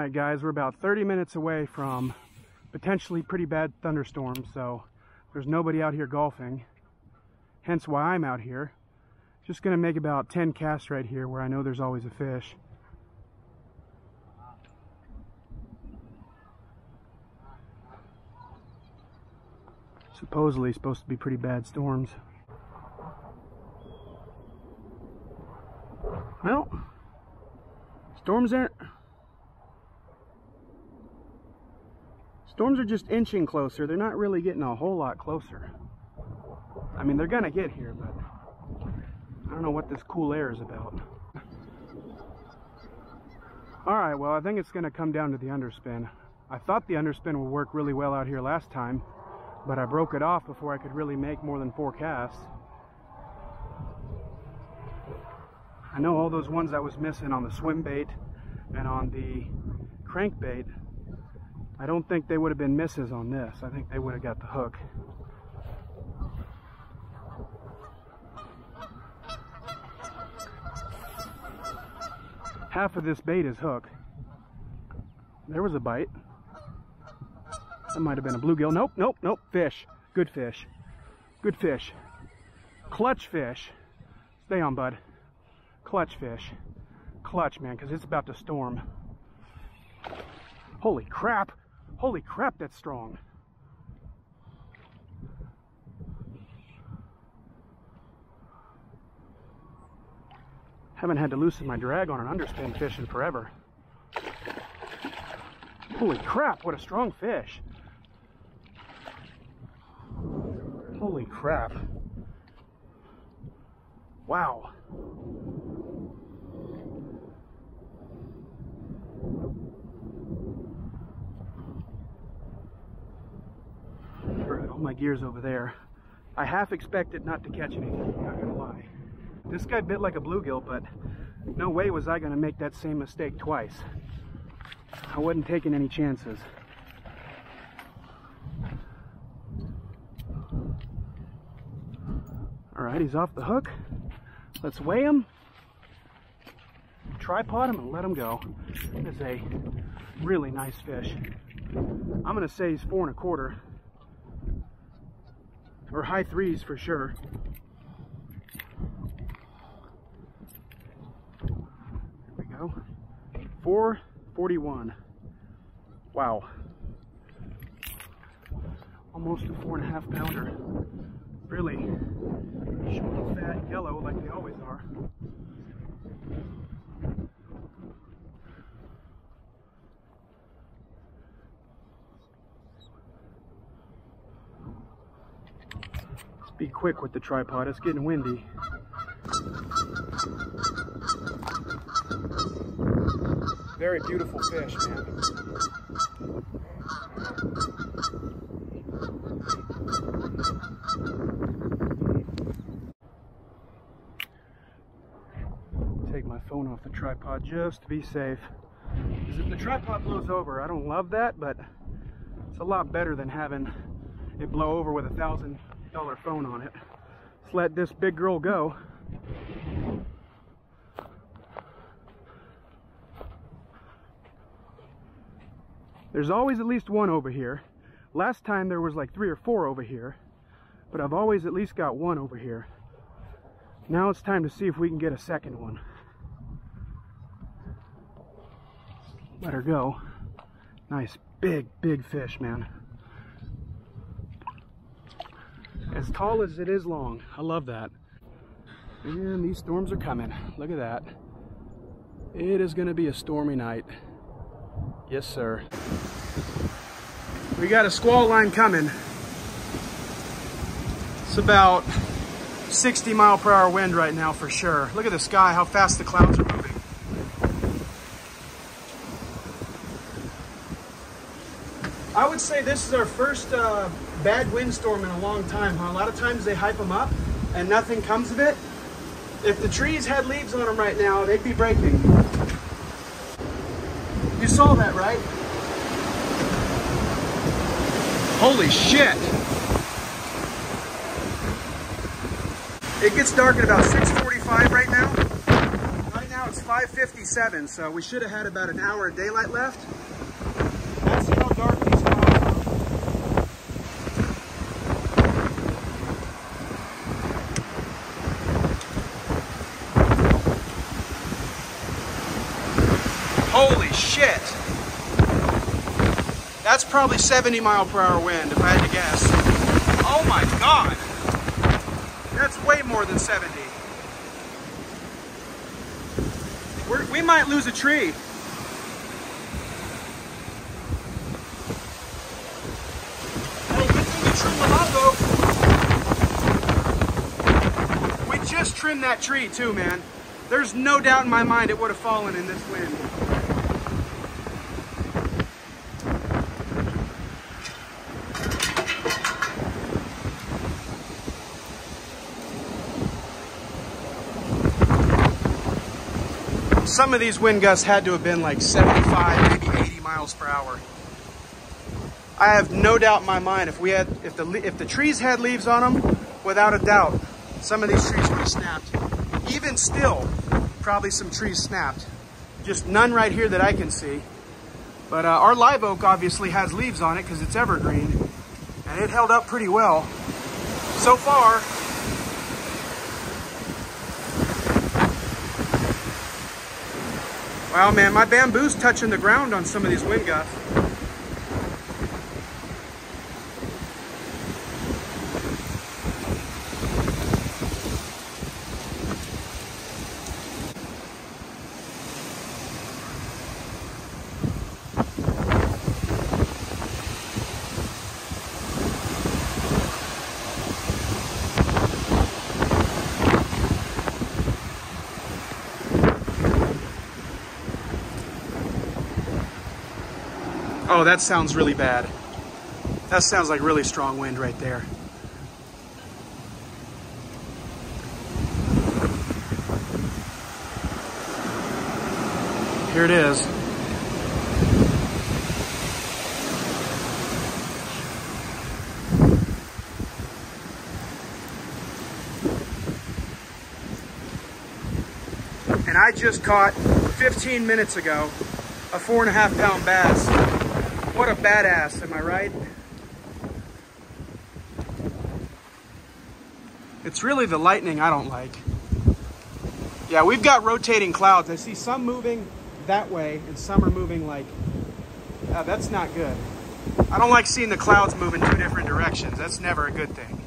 Alright guys, we're about 30 minutes away from potentially pretty bad thunderstorms, so there's nobody out here golfing, hence why I'm out here. Just gonna make about 10 casts right here where I know there's always a fish. Supposedly supposed to be pretty bad storms. Well, storms are just inching closer. They're not really getting a whole lot closer. I mean, they're gonna get here, but I don't know what this cool air is about. Alright, well, I think it's gonna come down to the underspin. I thought the underspin would work really well out here last time, but I broke it off before I could really make more than 4 casts. I know all those ones I was missing on the swim bait and on the crankbait, I don't think they would have been misses on this. I think they would have got the hook. Half of this bait is hook. There was a bite. That might have been a bluegill. Nope, nope, nope. Fish. Good fish. Good fish. Clutch fish. Stay on, bud. Clutch fish. Clutch, man, because it's about to storm. Holy crap. Holy crap, that's strong. Haven't had to loosen my drag on an underspin fish in forever. Holy crap, what a strong fish. Holy crap. Wow. All my gear's over there. I half expected not to catch anything, I'm not gonna lie. This guy bit like a bluegill, but no way was I gonna make that same mistake twice. I wasn't taking any chances. Alright, he's off the hook. Let's weigh him, tripod him, and let him go. This is a really nice fish. I'm gonna say he's 4 1/4. Or high 3s for sure. There we go. 441. Wow. Almost a 4 1/2 pounder. Really short, fat, yellow like they always are. Be quick with the tripod, it's getting windy. Very beautiful fish, man. Take my phone off the tripod just to be safe. Because if the tripod blows over, I don't love that, but it's a lot better than having it blow over with a $1,000 phone on it. Let's let this big girl go. There's always at least one over here. Last time there was like 3 or 4 over here, but I've always at least got one over here. Now it's time to see if we can get a second one. Let her go. Nice big fish, man. As tall as it is long. I love that. And these storms are coming. Look at that. It is going to be a stormy night. Yes, sir. We got a squall line coming. It's about 60-mile-per-hour wind right now for sure. Look at the sky, how fast the clouds are moving. I would say this is our first bad windstorm in a long time. A lot of times they hype them up and nothing comes of it. If the trees had leaves on them right now, they'd be breaking. You saw that, right? Holy shit! It gets dark at about 6:45 right now. Right now it's 5:57, so we should have had about an hour of daylight left. That's how dark these clouds are. Holy shit! That's probably 70-mile-per-hour wind, if I had to guess. Oh my god! That's way more than 70. We might lose a tree. Hey, good thing you trimmed the live oak. We just trimmed that tree too, man. There's no doubt in my mind it would have fallen in this wind. Some of these wind gusts had to have been like 75, maybe 80 miles per hour. I have no doubt in my mind if the trees had leaves on them, without a doubt, some of these trees would have snapped. Even still, probably some trees snapped. Just none right here that I can see. But our live oak obviously has leaves on it because it's evergreen, and it held up pretty well so far. Wow, man, my bamboo's touching the ground on some of these wind gusts. Oh, that sounds really bad. That sounds like really strong wind right there. Here it is. And I just caught 15 minutes ago a 4.5-pound bass. What a badass, am I right? It's really the lightning I don't like. Yeah, we've got rotating clouds. I see some moving that way and some are moving like, that's not good. I don't like seeing the clouds move in two different directions. That's never a good thing.